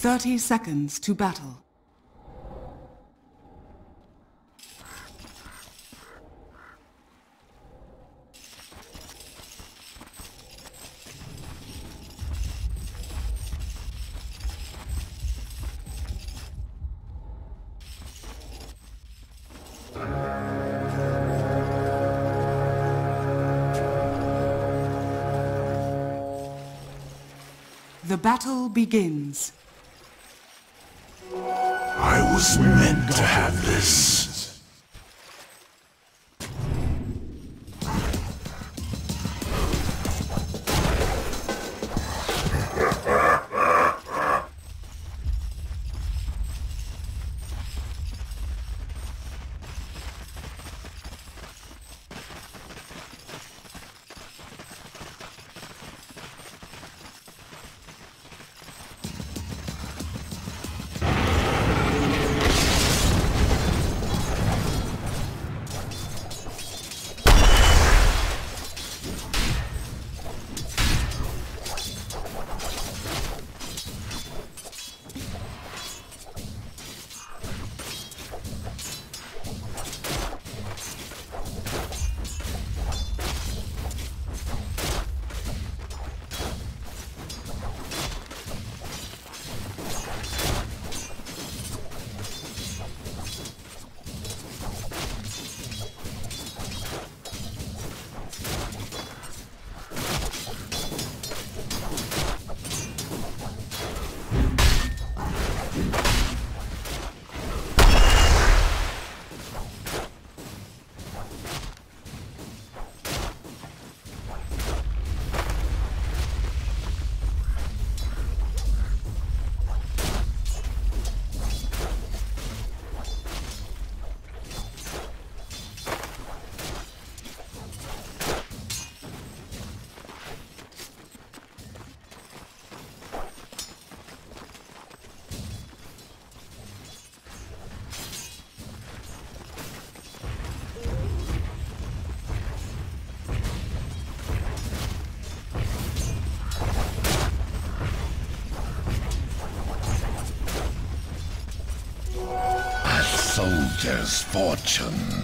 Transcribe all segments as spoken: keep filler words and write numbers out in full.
Thirty seconds to battle. The battle begins. I was meant to have this. Soldier's fortune.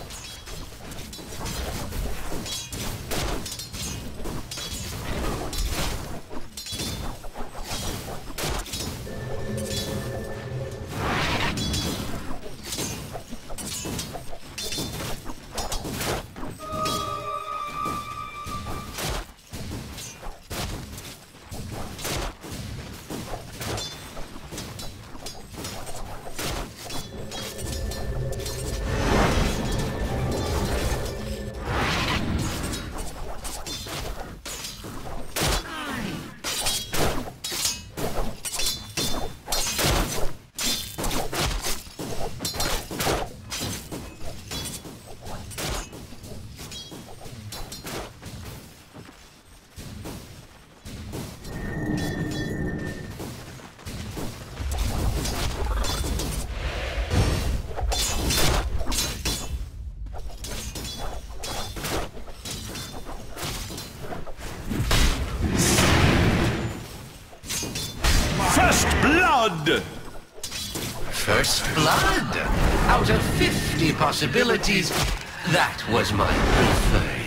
First blood! First blood? Out of fifty possibilities, that was my preferred.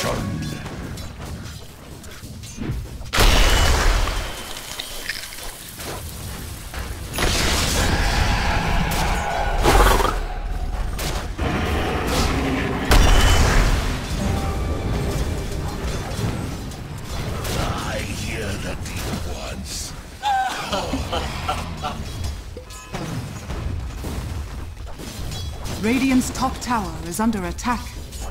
misfortune. I hear the deep ones. Radiant's top tower is under attack.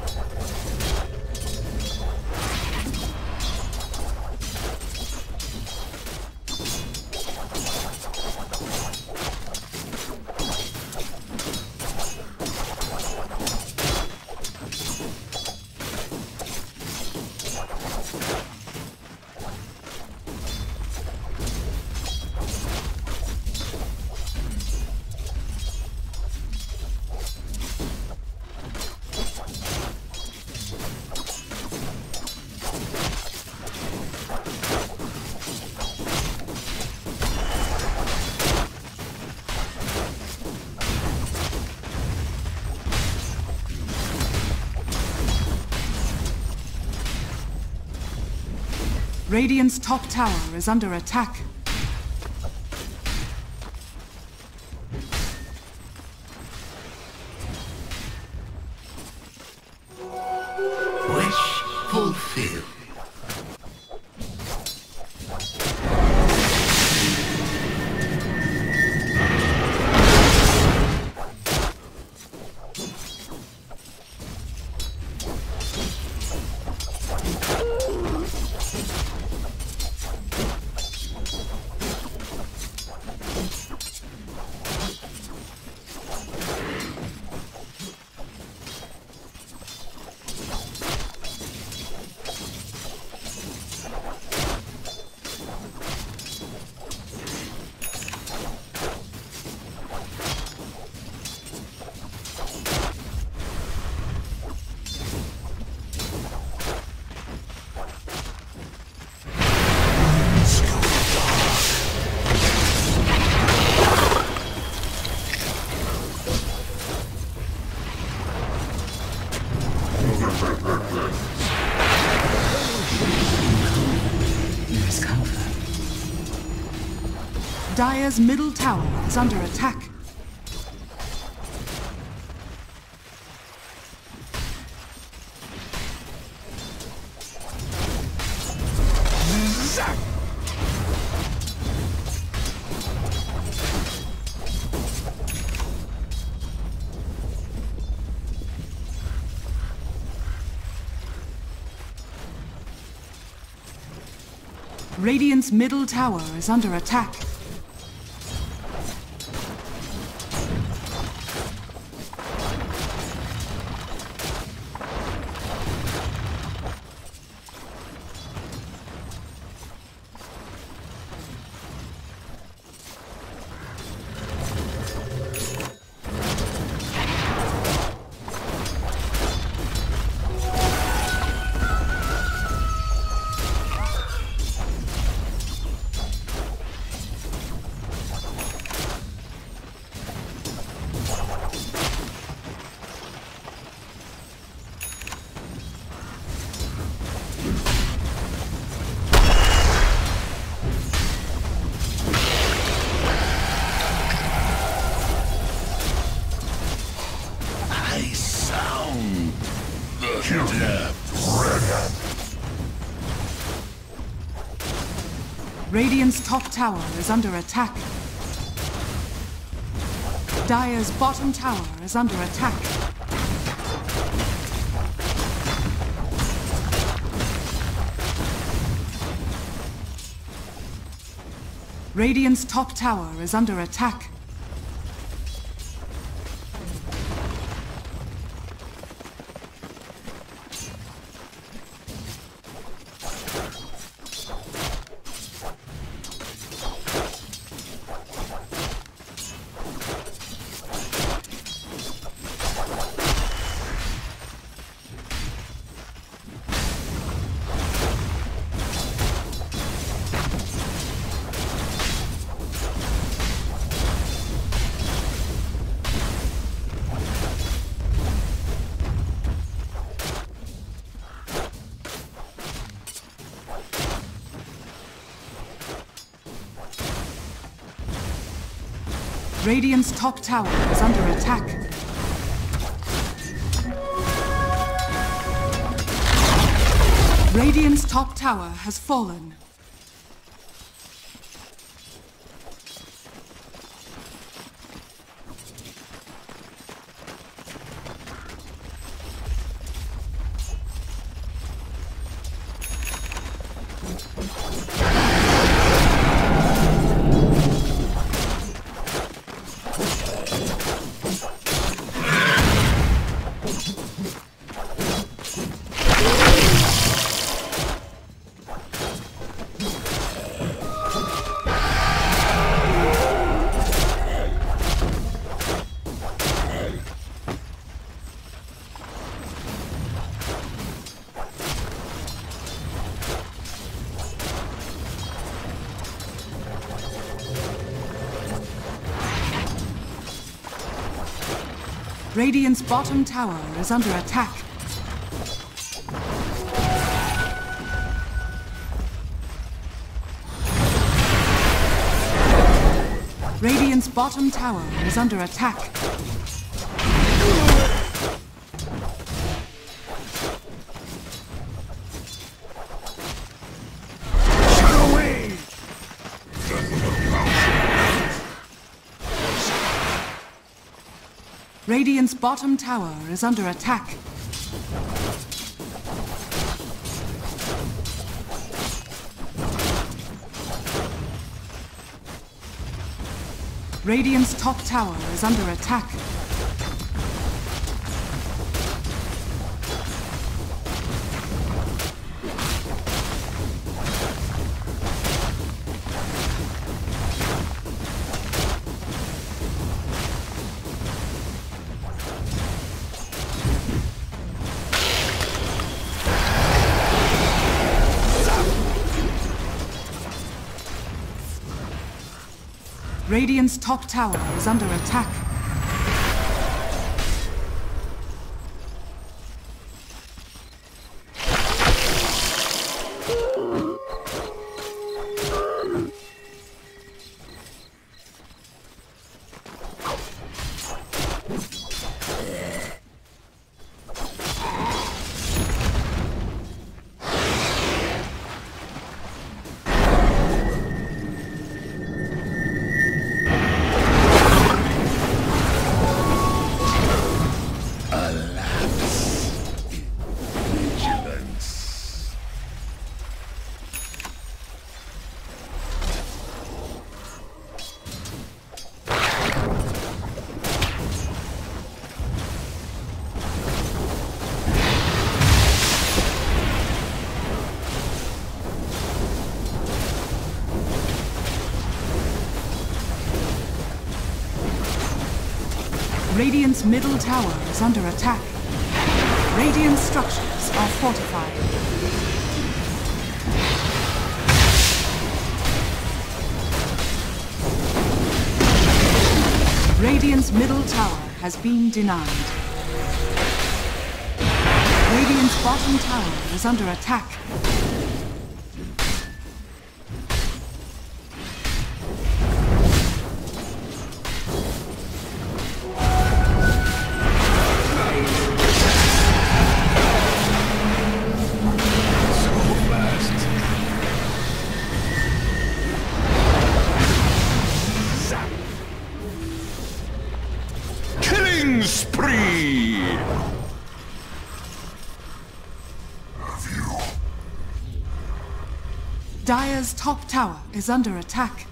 Radiant's top tower is under attack. Wish fulfilled. Dire's middle tower is under attack. Radiant's middle tower is under attack. Radiant's top tower is under attack. Dire's bottom tower is under attack. Radiant's top tower is under attack. Radiant's top tower is under attack. Radiant's top tower has fallen. Radiant's bottom tower is under attack. Radiant's bottom tower is under attack. Radiant's bottom tower is under attack. Radiant's top tower is under attack. Radiant's top tower is under attack. Radiant's middle tower is under attack. Radiant structures are fortified. Radiant's middle tower has been denied. Radiant's bottom tower is under attack. Spree! Dire's top tower is under attack.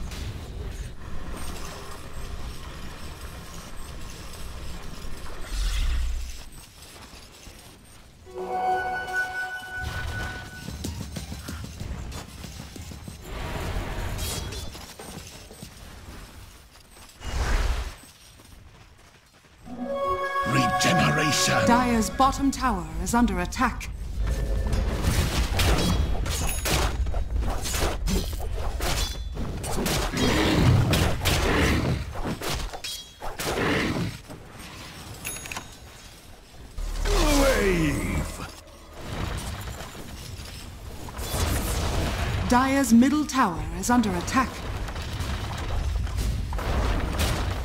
Regeneration! Dire's bottom tower is under attack. Wave! Dire's middle tower is under attack.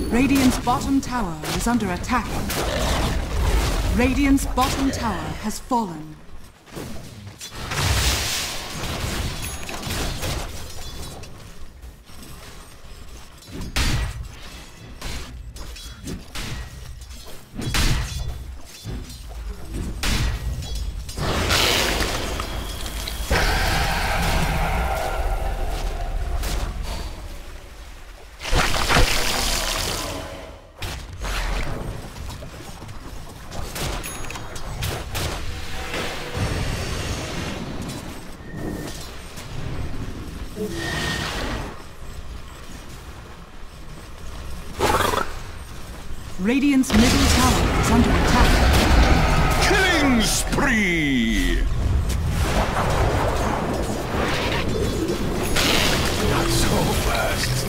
Radiant's bottom tower is under attack. Radiant's bottom tower has fallen. Radiant's middle tower is under attack. Killing spree! Not so fast.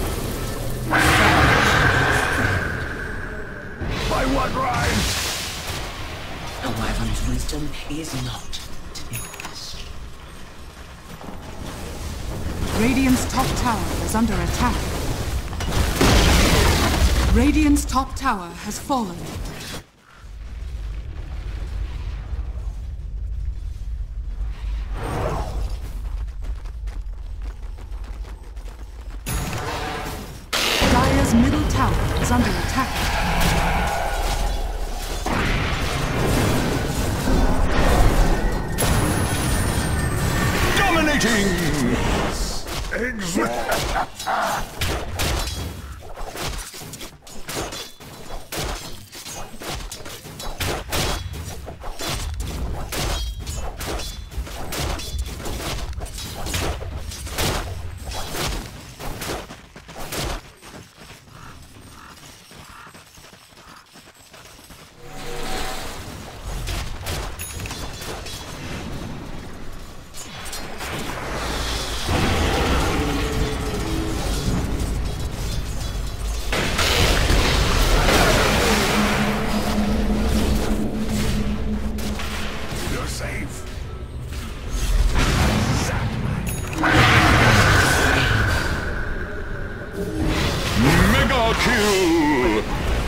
By what right? A wyvern's wisdom is not to be questioned. Radiant's top tower is under attack. Radiant's top tower has fallen. Dire's middle tower is under attack. Dominating! Exit! Mega kill!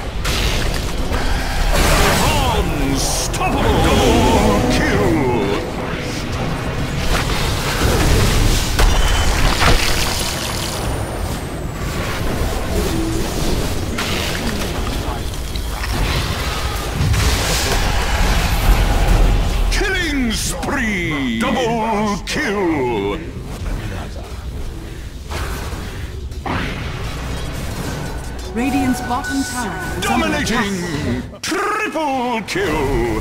Unstoppable! Double kill! Killing spree! Double kill! Radiant's bottom tower is under attack. Dominating! Triple kill!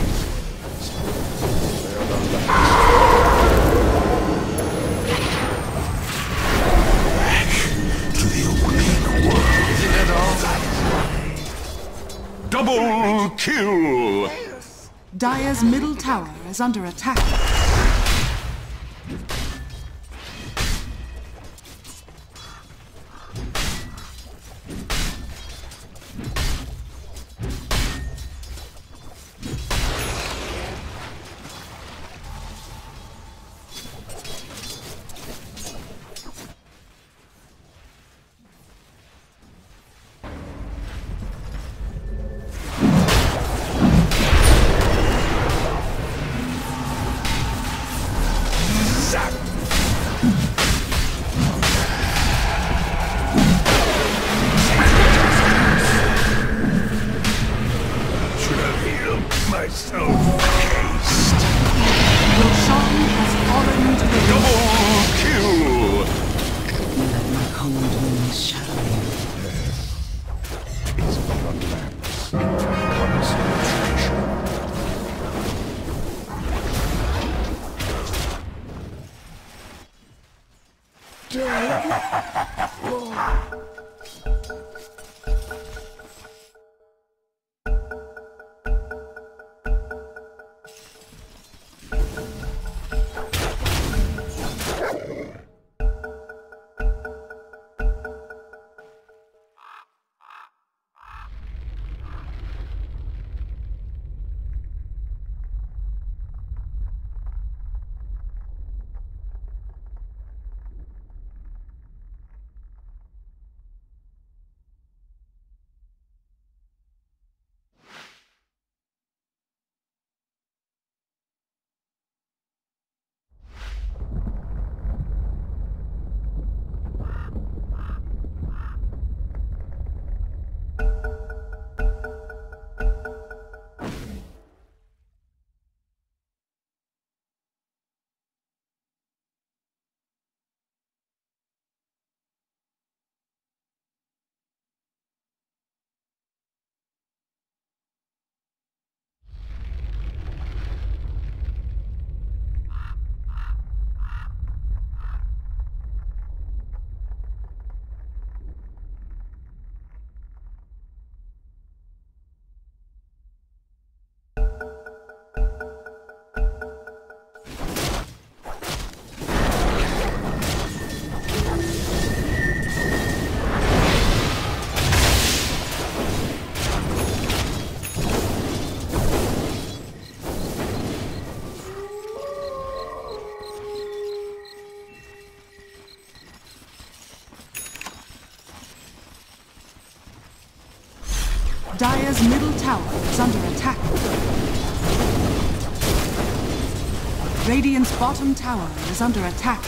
Back to the awake world. Double kill! Dire's middle tower is under attack. Dire's middle tower is under attack. Radiant's bottom tower is under attack.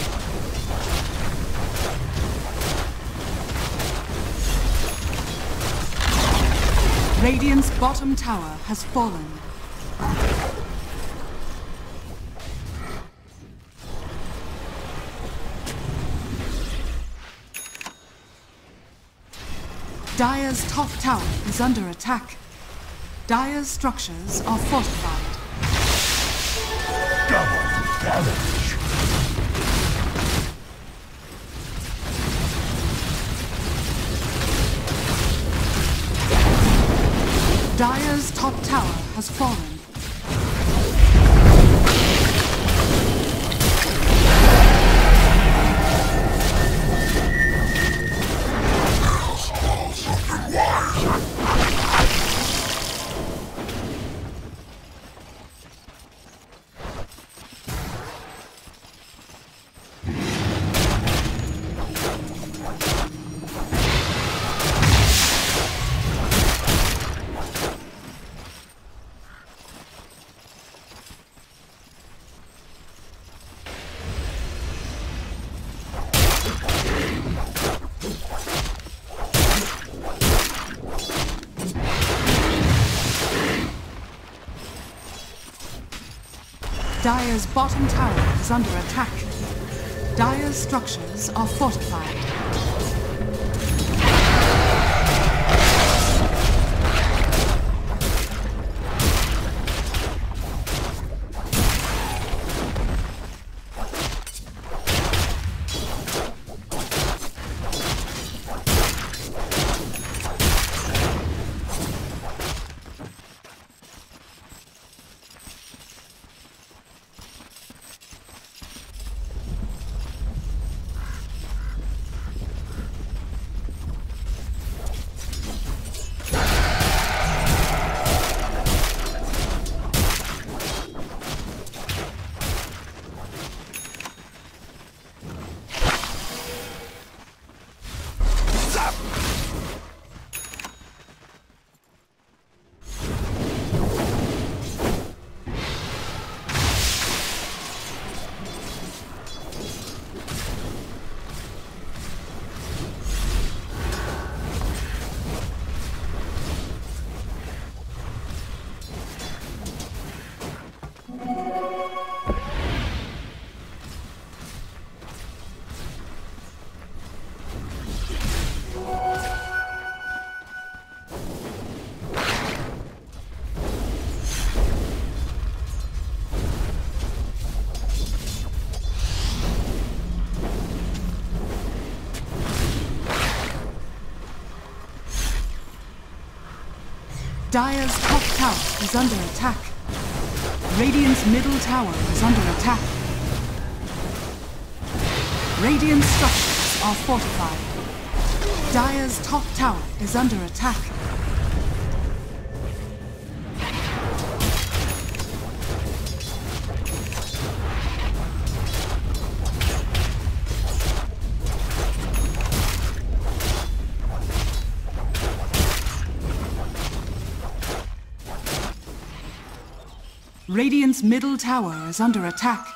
Radiant's bottom tower has fallen. Dire's top tower is under attack. Dire's structures are fortified. Double damage. Dire's top tower has fallen. Dire's bottom tower is under attack. Dire's structures are fortified. Dire's top tower is under attack. Radiant's middle tower is under attack. Radiant structures are fortified. Dire's top tower is under attack. Radiant's middle tower is under attack.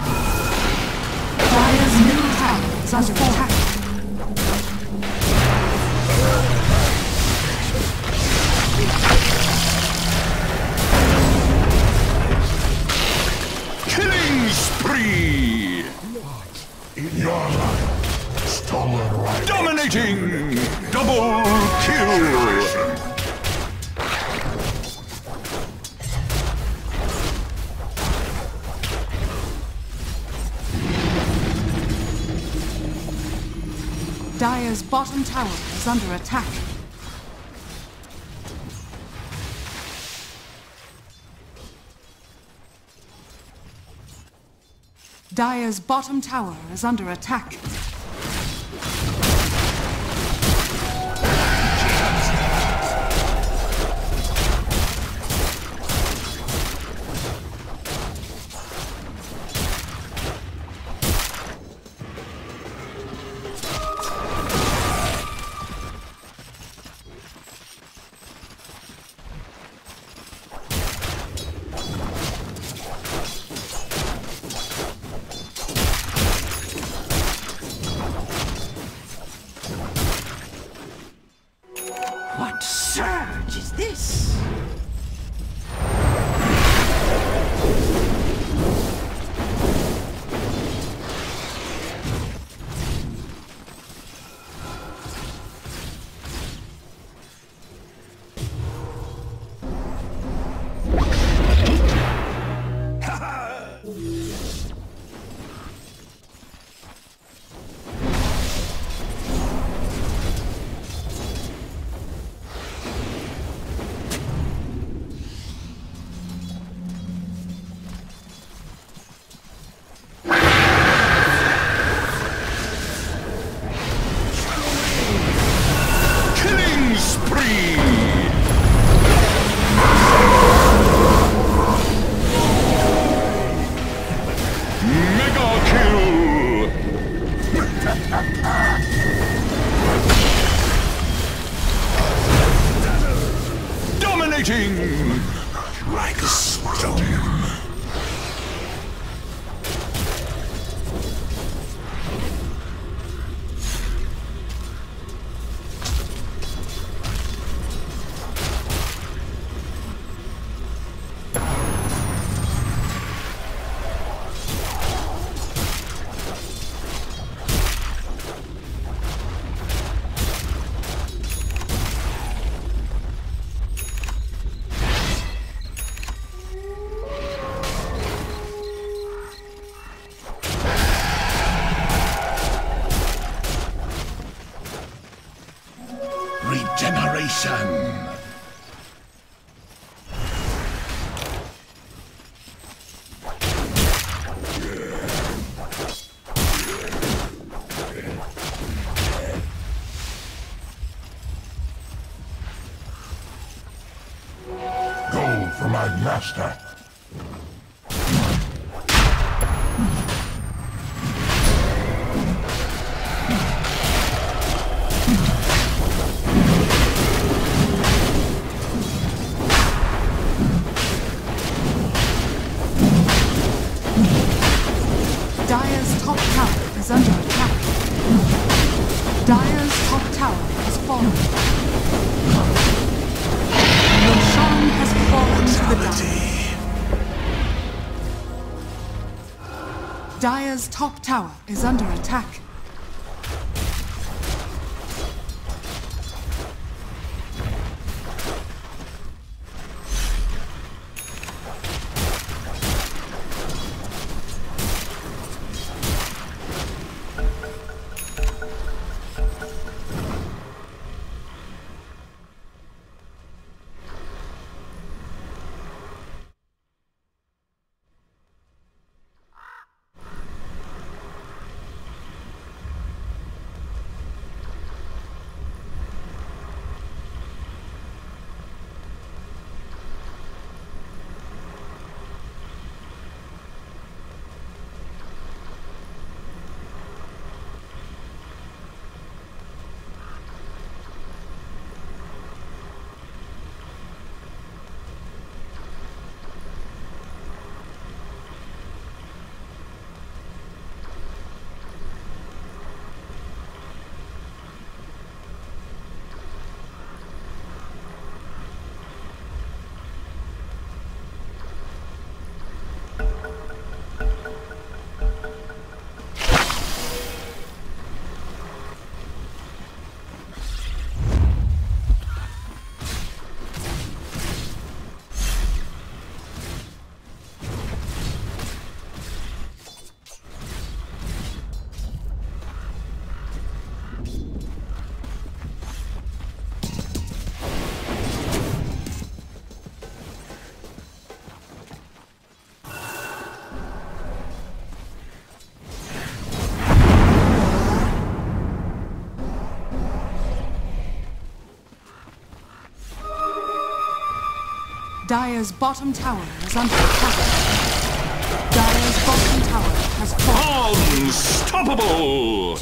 Dire's middle tower is under attack. Your life. Stolen right. Dominating! Double kill! Dire's bottom tower is under attack. Dire's bottom tower is under attack. What surge is this? Dominating! Like a stone. Regeneration! Go for my master! Dire's top tower is under attack. Dire's top tower has fallen. Roshan has fallen to the Dire. Dire's top tower is under attack. Dire's bottom tower is under attack. Dire's bottom tower has fallen. Unstoppable!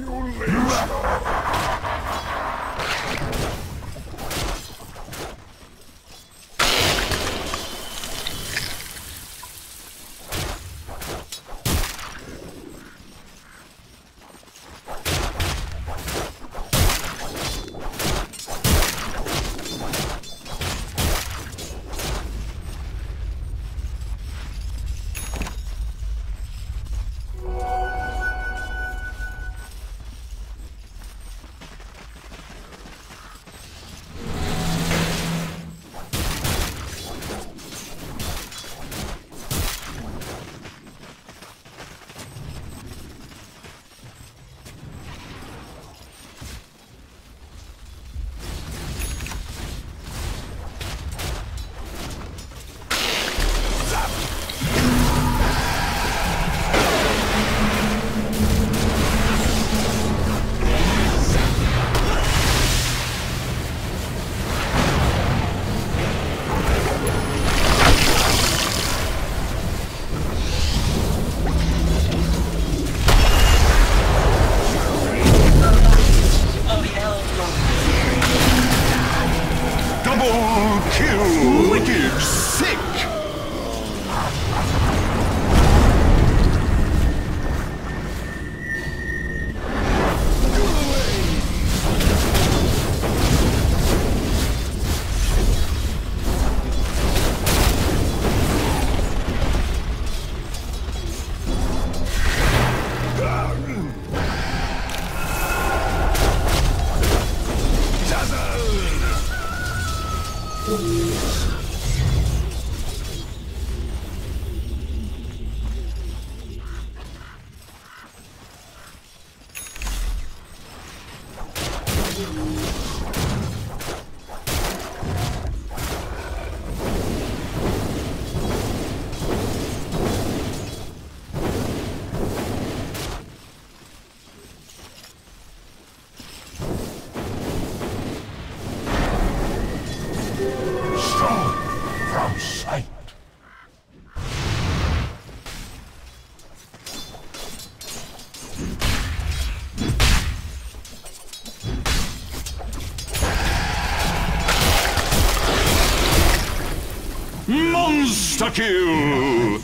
Monster kill!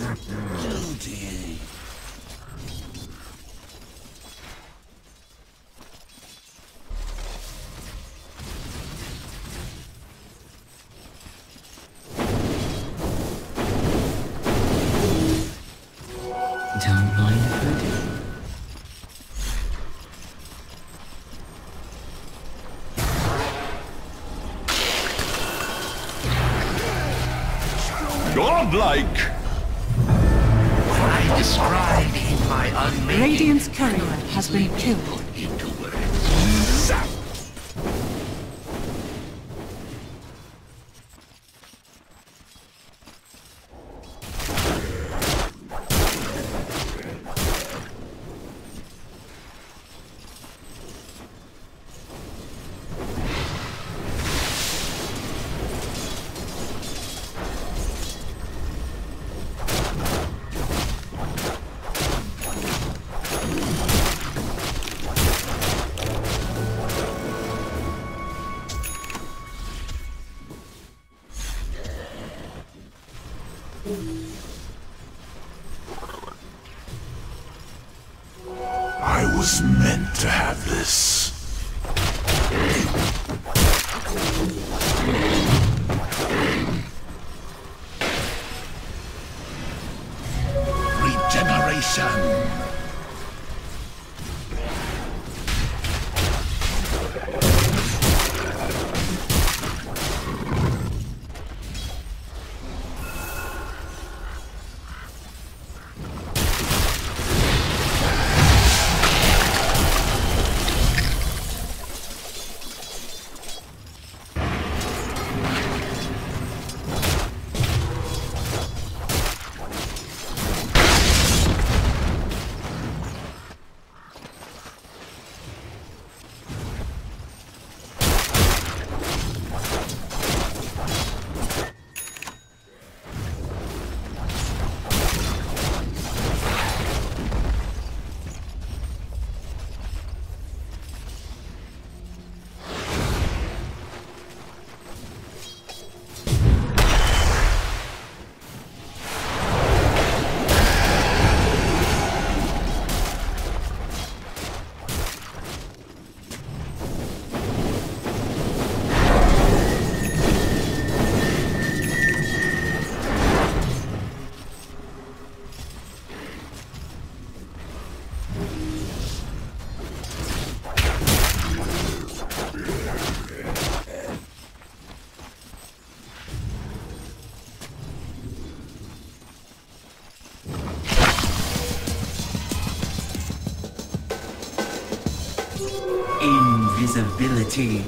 Don't mind if I do. Godlike! I described in my unmade Radiant's courier has been killed. into words. Zap! I was meant to have this. Regeneration! Invisibility.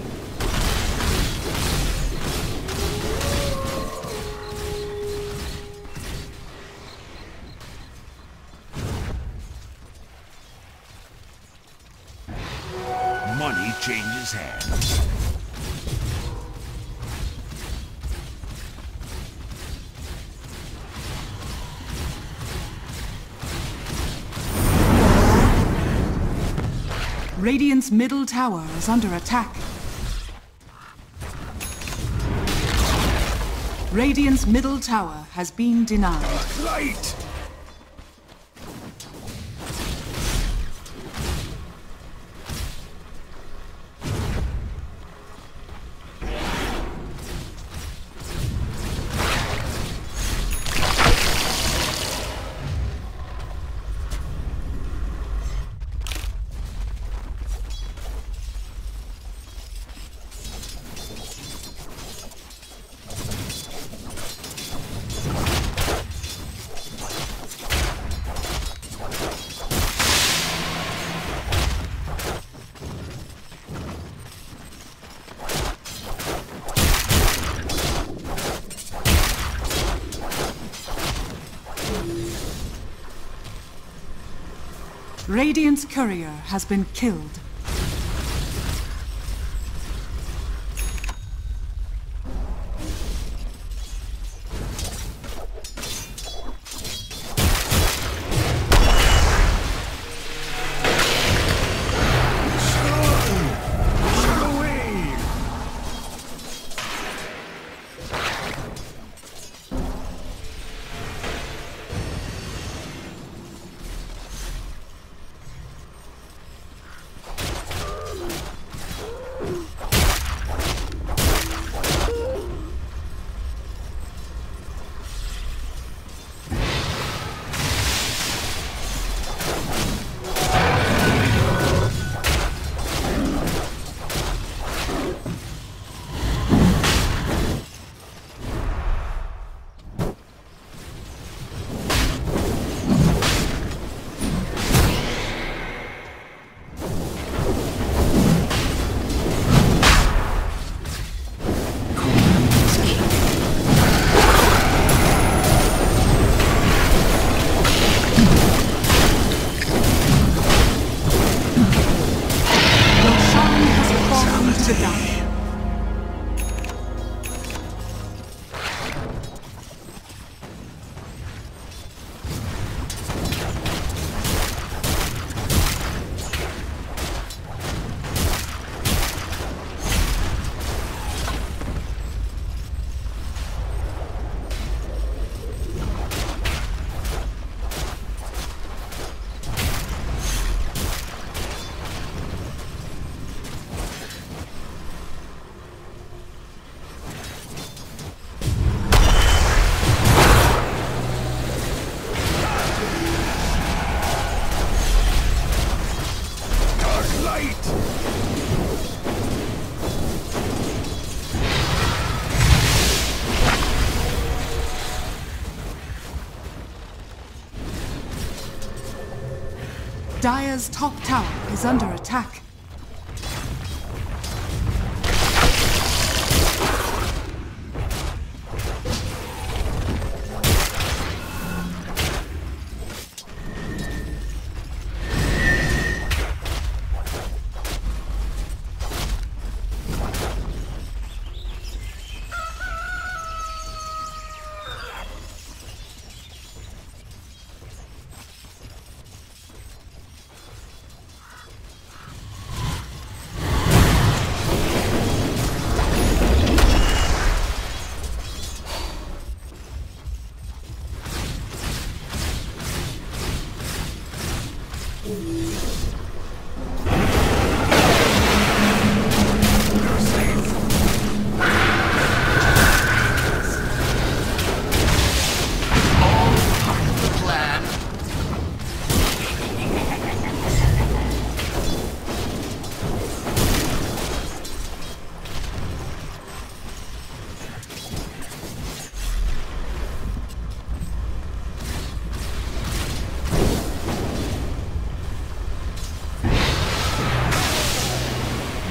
Money changes hands. Radiant's middle tower is under attack. Radiant's middle tower has been denied. Light! Radiant's courier has been killed. Dire's top tower is under attack.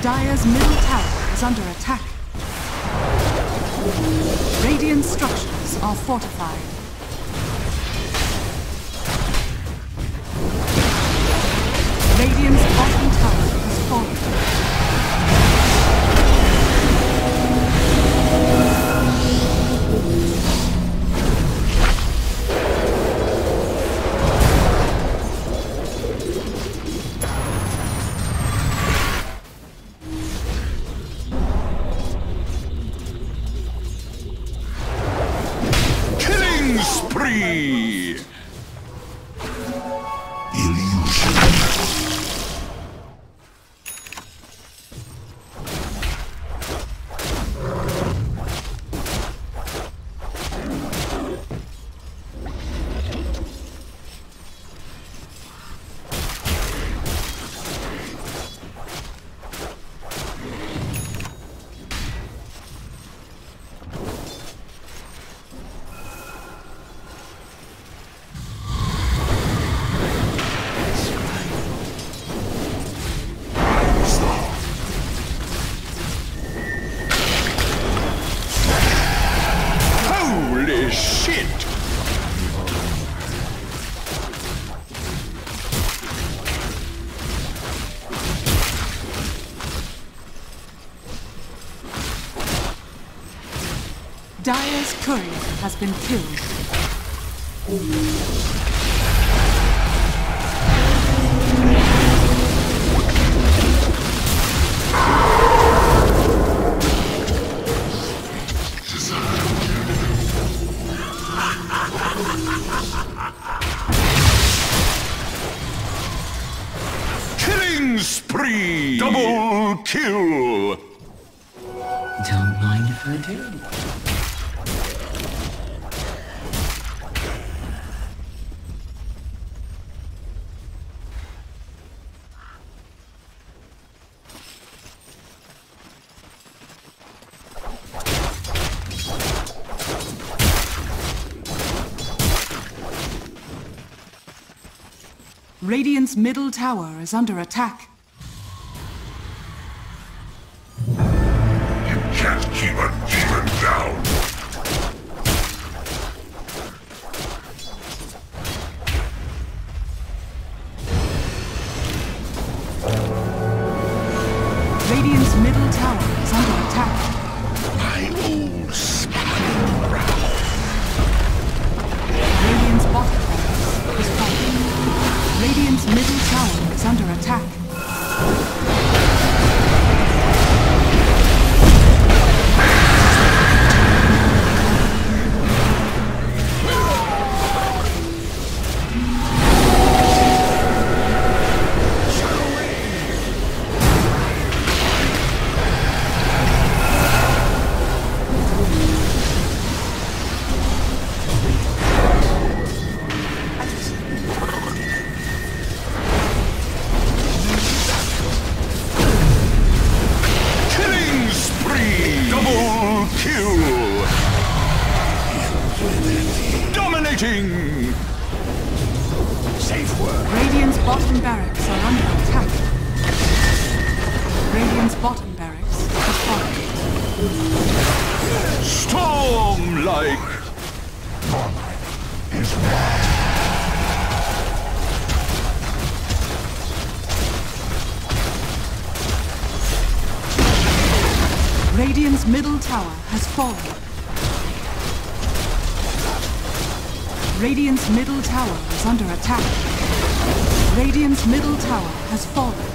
Dire's middle tower is under attack. Radiant structures are fortified. Radiant's bottom tower has fallen. Spree! Illusion. Dire's courier has been killed. Killing spree! Double kill! Don't mind if I do. Radiant's middle tower is under attack. You can't keep a demon down! Radiant's middle tower is under attack. My old spine growl. Radiant's bottom tower is falling. Radiant's middle tower is under attack. Safe word. Radiant's bottom barracks are under attack. Radiant's bottom barracks is falling. Storm like. Is mine. Radiant's middle tower has fallen. Radiant's middle tower is under attack. Radiant's middle tower has fallen.